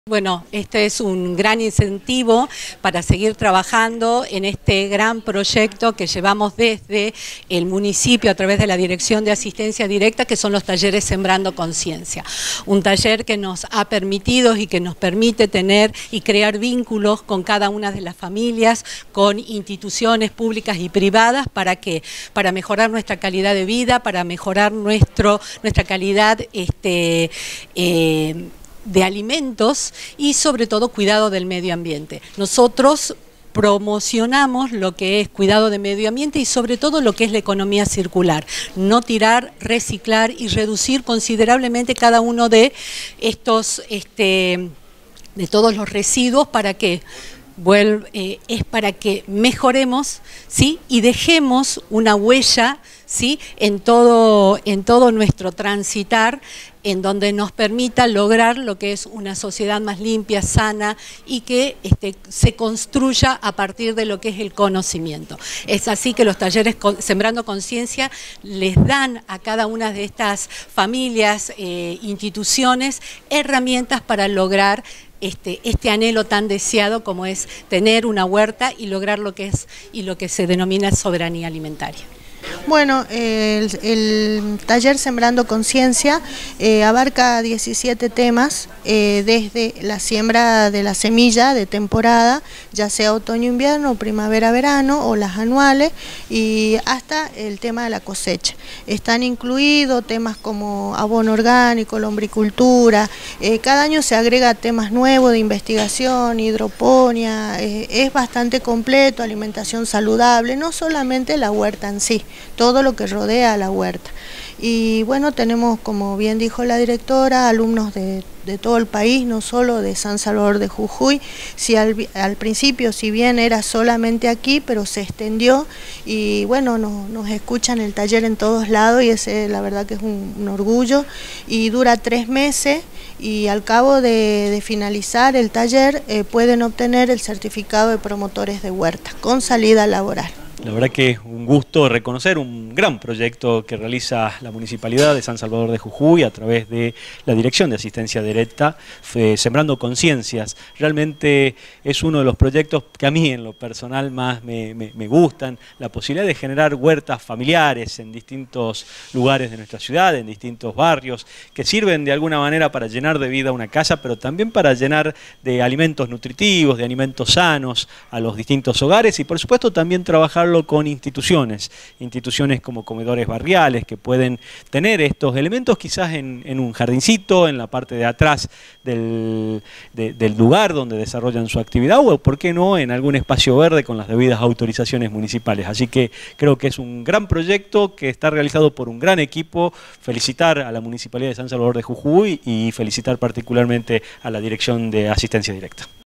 Bueno, este es un gran incentivo para seguir trabajando en este gran proyecto que llevamos desde el municipio a través de la Dirección de Asistencia Directa, que son los talleres Sembrando Conciencia. Un taller que nos ha permitido y que nos permite tener y crear vínculos con cada una de las familias, con instituciones públicas y privadas, ¿para qué? Para mejorar nuestra calidad de vida, para mejorar nuestra calidad de alimentos y sobre todo cuidado del medio ambiente. Nosotros promocionamos lo que es cuidado de medio ambiente y sobre todo lo que es la economía circular. No tirar, reciclar y reducir considerablemente cada uno de estos, de todos los residuos. ¿Para qué? Es para que mejoremos, ¿sí? Y dejemos una huella, ¿sí? en todo nuestro transitar, en donde nos permita lograr lo que es una sociedad más limpia, sana y que se construya a partir de lo que es el conocimiento. Es así que los talleres Sembrando Conciencia les dan a cada una de estas familias, instituciones, herramientas para lograr este anhelo tan deseado como es tener una huerta y lograr lo que se denomina soberanía alimentaria. Bueno, el taller Sembrando Conciencia abarca 17 temas, desde la siembra de la semilla de temporada, ya sea otoño-invierno, primavera-verano o las anuales, y hasta el tema de la cosecha. Están incluidos temas como abono orgánico, lombricultura, cada año se agrega temas nuevos de investigación, hidroponía, es bastante completo, alimentación saludable, no solamente la huerta en sí, todo lo que rodea a la huerta. Y bueno, tenemos, como bien dijo la directora, alumnos de todo el país, no solo de San Salvador de Jujuy. Si al principio, si bien era solamente aquí, pero se extendió y bueno, nos escuchan el taller en todos lados y ese la verdad que es un orgullo. Y dura 3 meses y al cabo de finalizar el taller pueden obtener el certificado de promotores de huerta con salida laboral. La verdad que es un gusto reconocer un gran proyecto que realiza la Municipalidad de San Salvador de Jujuy a través de la Dirección de Asistencia Directa, Sembrando Conciencias. Realmente es uno de los proyectos que a mí en lo personal más me gustan, la posibilidad de generar huertas familiares en distintos lugares de nuestra ciudad, en distintos barrios, que sirven de alguna manera para llenar de vida una casa, pero también para llenar de alimentos nutritivos, de alimentos sanos a los distintos hogares y por supuesto también trabajar con instituciones como comedores barriales que pueden tener estos elementos quizás en un jardincito, en la parte de atrás del lugar donde desarrollan su actividad o, por qué no, en algún espacio verde con las debidas autorizaciones municipales. Así que creo que es un gran proyecto que está realizado por un gran equipo. Felicitar a la Municipalidad de San Salvador de Jujuy y felicitar particularmente a la Dirección de Asistencia Directa.